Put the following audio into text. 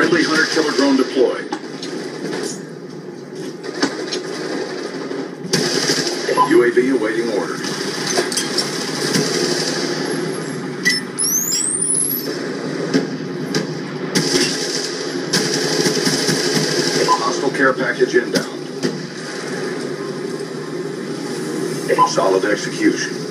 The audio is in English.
Friendly hunter-killer drone deployed. UAV awaiting orders. Hostile care package inbound. Solid execution.